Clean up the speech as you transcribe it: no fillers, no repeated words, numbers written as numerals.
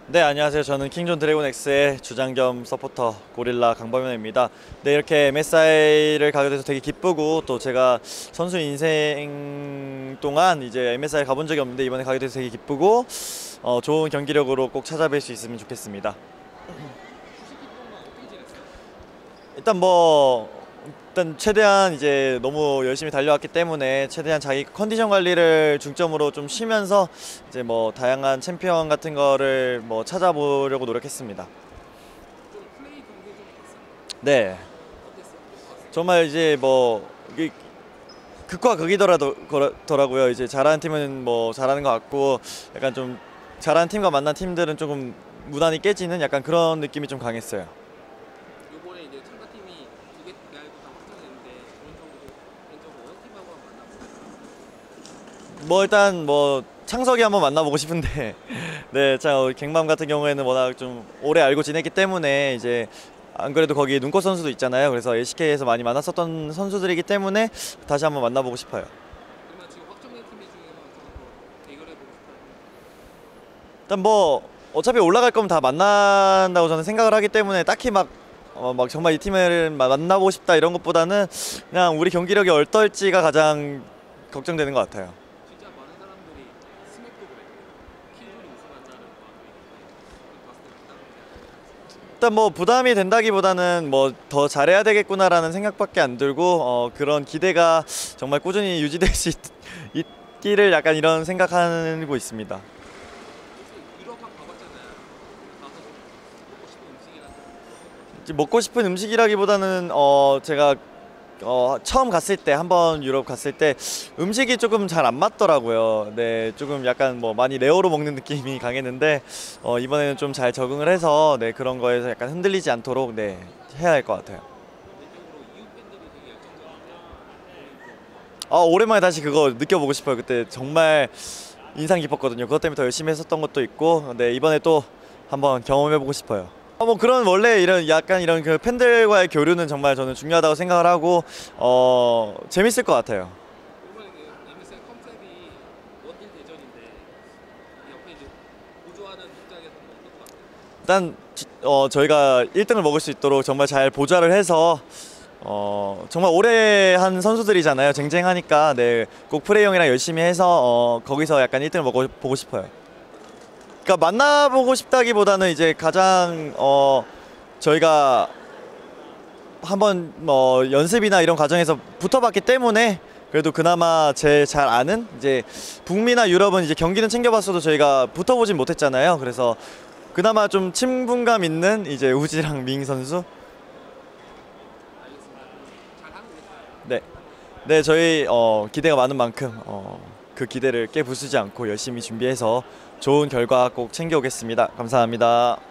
네, 안녕하세요. 저는 킹존 드래곤 X의 주장 겸 서포터 고릴라 강범현입니다. 네, 이렇게 MSI를 가게 돼서 되게 기쁘고, 또 제가 선수 인생 동안 이제 MSI 가본 적이 없는데 이번에 가게 돼서 되게 기쁘고, 좋은 경기력으로 꼭 찾아뵐 수 있으면 좋겠습니다. 일단 최대한 이제 너무 열심히 달려왔기 때문에 최대한 자기 컨디션 관리를 중점으로 좀 쉬면서 이제 뭐 다양한 챔피언 같은 거를 뭐 찾아보려고 노력했습니다. 네, 정말 이제 뭐 이게 극과 극이더라고요. 이제 잘하는 팀은 뭐 잘하는 것 같고, 약간 좀 잘하는 팀과 만난 팀들은 조금 무난히 깨지는 약간 그런 느낌이 좀 강했어요. 요번에 이제 참가팀이 두 개 알고 다 확정됐는데 개인적으로 팀하고 한번 만나볼까요? 뭐 일단 뭐 창석이 한번 만나보고 싶은데 네, 자 갱맘 같은 경우에는 워낙 좀 오래 알고 지냈기 때문에 이제 안 그래도 거기 눈꽃 선수도 있잖아요. 그래서 LCK에서 많이 만났었던 선수들이기 때문에 다시 한번 만나보고 싶어요. 그러면 지금 확정된 팀 중에서 좀 대결해보고 싶어요. 일단 뭐 어차피 올라갈 거면 다 만난다고 저는 생각을 하기 때문에 딱히 막 정말 이 팀을 만나보고 싶다 이런 것보다는 그냥 우리 경기력이 어떨지가 가장 걱정되는 것 같아요. 진짜 많은 사람들이 스맵도 그랬고 킬존이 우승한다는 마음이 봤을 때 있다. 일단 뭐 부담이 된다기보다는 뭐 더 잘해야 되겠구나라는 생각밖에 안 들고, 그런 기대가 정말 꾸준히 유지될 수 있기를 약간 이런 생각하고 있습니다. 혹시 유럽 한 가봤잖아요. 가서 먹고 싶은 음식이라도 이제 먹고 싶은 음식이라기보다는 제가 처음 갔을 때 한번 유럽 갔을 때 음식이 조금 잘 안 맞더라고요. 네, 조금 약간 뭐 많이 레어로 먹는 느낌이 강했는데 이번에는 좀 잘 적응을 해서 네, 그런 거에서 약간 흔들리지 않도록 네, 해야 할 것 같아요. 개인적으로 이웃 팬들이 되게 열정적인데 오랜만에 다시 그거 느껴보고 싶어요. 그때 정말 인상 깊었거든요. 그것 때문에 더 열심히 했었던 것도 있고, 네, 이번에 또 한번 경험해보고 싶어요. 뭐 그런 원래 이런 약간 이런 그 팬들과의 교류는 정말 저는 중요하다고 생각을 하고, 재밌을 것 같아요. 이번에 그 MSI 컨셉이 원딜 대전인데 옆에 이제 보조하는 입장에서 어떨 것 같아요? 일단 저희가 1등을 먹을 수 있도록 정말 잘 보좌를 해서 정말 오래 한 선수들이잖아요. 쟁쟁하니까 네, 꼭 프레이 형이랑 열심히 해서 거기서 약간 1등을 먹어보고 싶어요. 그러니까 만나보고 싶다기보다는 이제 가장 저희가 한번 뭐 연습이나 이런 과정에서 붙어봤기 때문에 그래도 그나마 제일 잘 아는 이제 북미나 유럽은 이제 경기는 챙겨봤어도 저희가 붙어보진 못했잖아요. 그래서 그나마 좀 친분감 있는 이제 우지랑 밍 선수. 알겠습니다. 잘 하고 계세요. 네, 네, 저희 기대가 많은 만큼 그 기대를 깨부수지 않고 열심히 준비해서 좋은 결과 꼭 챙겨오겠습니다. 감사합니다.